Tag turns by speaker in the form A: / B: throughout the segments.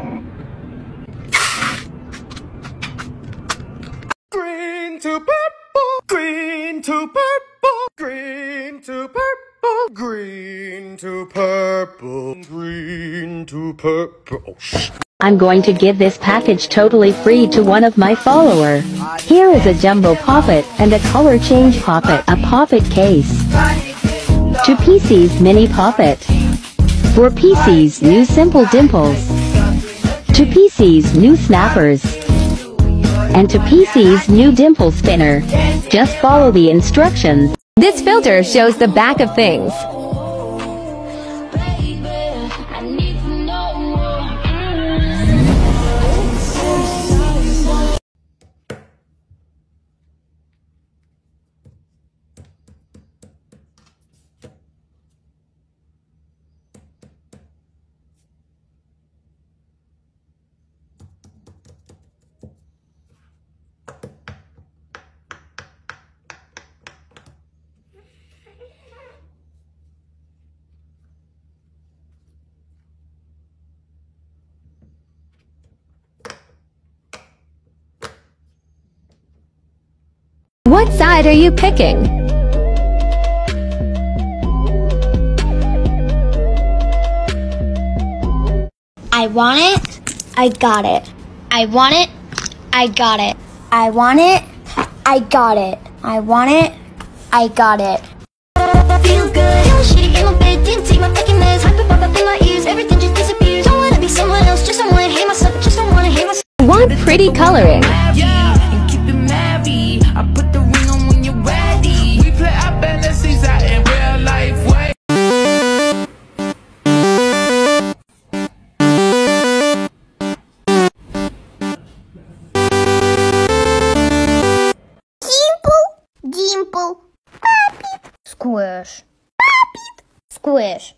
A: Green to purple, green to purple, green to purple, green to purple, green to purple. Oh,
B: I'm going to give this package totally free to one of my follower. Here is a jumbo poppet and a color change poppet, a poppet case. 2 PCs mini poppet. 4 PCs new simple dimples. 2 PCs new snappers. And 2 PCs new dimple spinner. Just follow the instructions.
C: This filter shows the back of things. What side are you picking?
D: I want it, I got it. I want it, I got it. I want it, I got it. I want it, I got it.
E: Feel good, shitty in my bed, didn't take my fucking meds. Hyper pop up in my ears, everything just disappears. Don't wanna be someone else, just don't wanna hate myself, just don't wanna hate myself.
C: Want pretty coloring?
F: And keep it married. I put the ring on when you're ready. We play our fantasies out in real life way.
D: Dimple, Poppet, Squish, Poppet, Squish.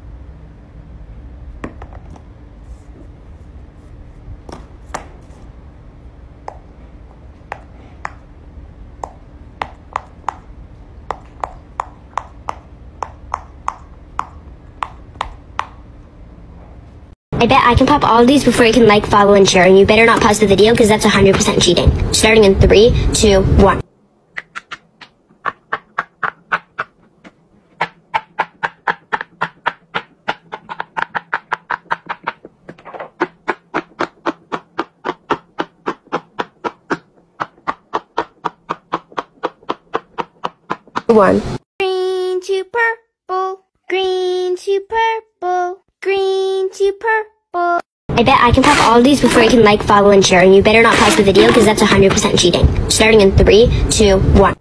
G: I bet I can pop all of these before you can like, follow, and share, and you better not pause the video because that's 100% cheating. Starting in 3, 2, 1. One.
D: Green to purple, green to purple, green to purple.
G: I bet I can pop all of these before you can like, follow, and share, and you better not pause the video because that's 100% cheating. Starting in 3, 2, 1.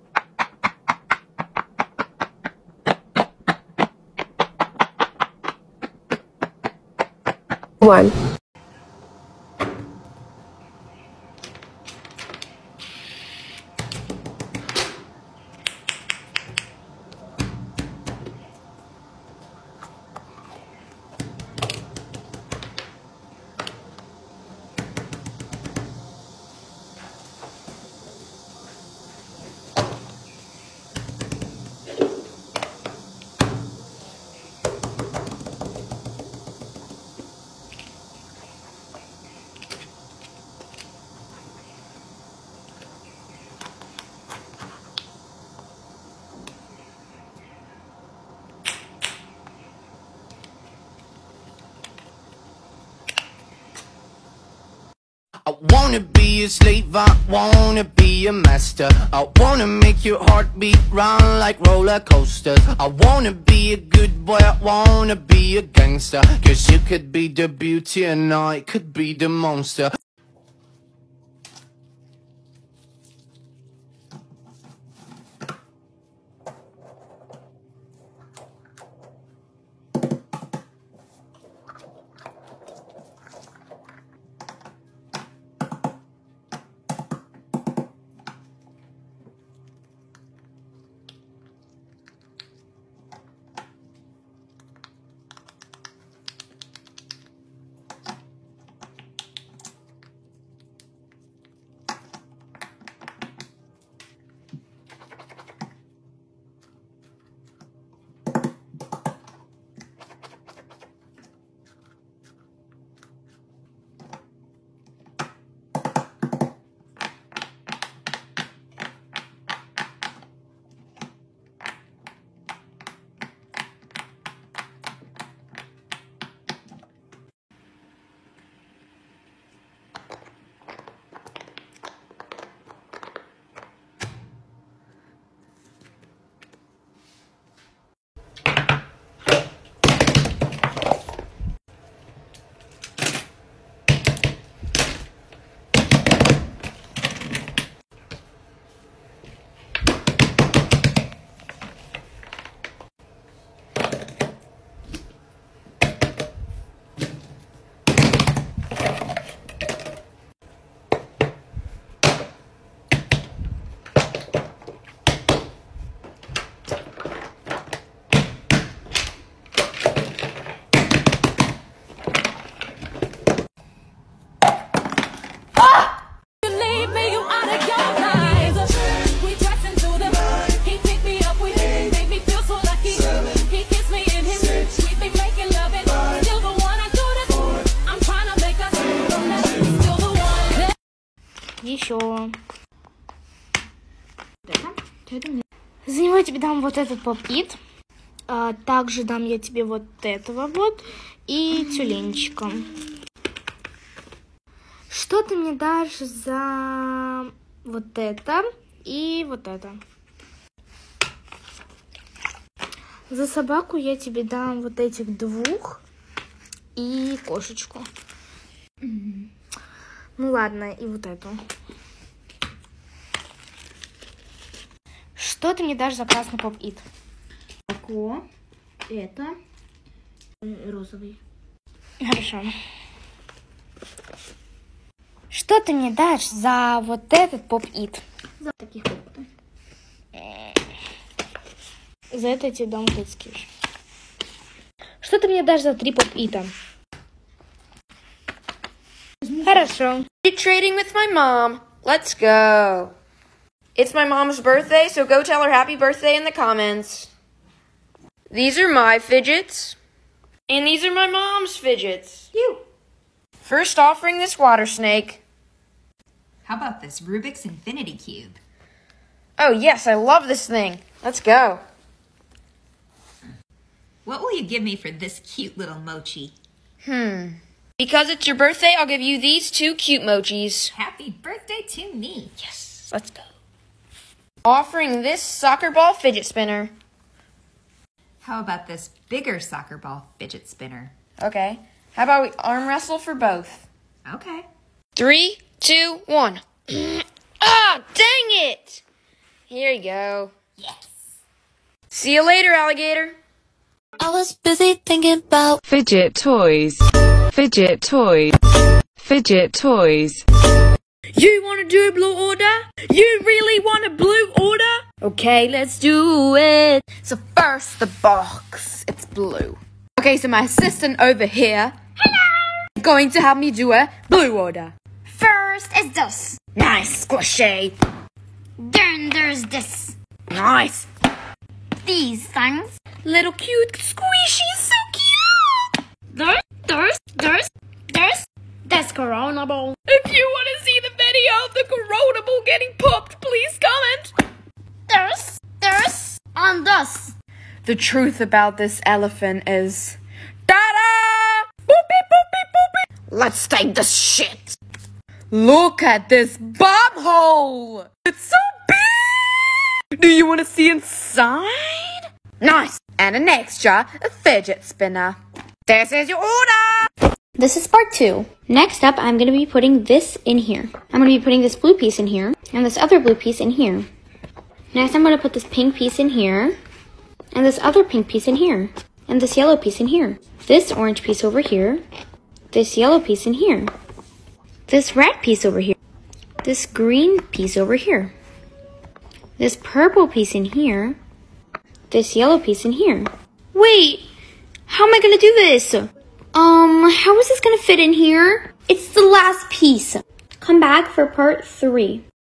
G: One.
F: I wanna be a slave, I wanna be a master. I wanna make your heartbeat run like roller coasters. I wanna be a good boy, I wanna be a gangster. Cause you could be the beauty and I could be the monster.
D: еще. За него я тебе дам вот этот поп-ит. Также дам я тебе вот этого вот. И тюленчика. Что ты мне дашь за вот это и вот это? За собаку я тебе дам вот этих двух и кошечку. Ну ладно, и вот эту. Что ты мне дашь за красный поп-ит?
H: Тако, это розовый.
D: Хорошо. Что ты мне дашь за вот этот поп-ит?
H: За таких вот.
D: За это я тебе дам вот эти скиш. Что ты мне дашь за 3 поп-ита? Хорошо.
I: You're trading with my mom. Let's go. It's my mom's birthday, so go tell her happy birthday in the comments. These are my fidgets. And these are my mom's fidgets.
H: You.
I: First offering this water snake.
J: How about this Rubik's Infinity Cube?
I: Oh yes, I love this thing. Let's go.
J: What will you give me for this cute little mochi?
I: Because it's your birthday, I'll give you these 2 cute mochis.
J: Happy birthday to me.
I: Yes, let's go. Offering this soccer ball fidget spinner.
J: How about this bigger soccer ball fidget spinner?
I: Okay. How about we arm wrestle for both?
J: Okay.
I: 3, 2, 1. Ah, dang it! Here you go.
J: Yes.
I: See you later, alligator.
E: I was busy thinking about
K: Fidget toys. Fidget toys. Fidget toys.
I: You want a do blue order? You really want a blue order? Okay, let's do it. So first, the box. It's blue. Okay, so my assistant over here. Hello. Going to help me do a blue order.
D: First is this.
I: Nice, squishy.
D: Then there's this.
I: Nice.
D: These things.
I: Little cute squishy, so cute.
D: That's coronable.
I: If you want to see the video of the coronable getting popped, please comment.
D: And this.
I: The truth about this elephant is... Ta-da! Boopy, boopy, boopy. Let's take this shit. Look at this bomb hole. It's so big. Do you want to see inside? Nice. And an extra, a fidget spinner. This is your order.
G: This is part 2. Next up, I'm going to be putting this in here. I'm going to be putting this blue piece in here, and this other blue piece in here. Next, I'm going to put this pink piece in here, and this other pink piece in here, and this yellow piece in here. This orange piece over here, this yellow piece in here, this red piece over here, this green piece over here, this purple piece in here, this yellow piece in here. Wait, how am I going to do this? How is this going to fit in here? It's the last piece. Come back for part 3.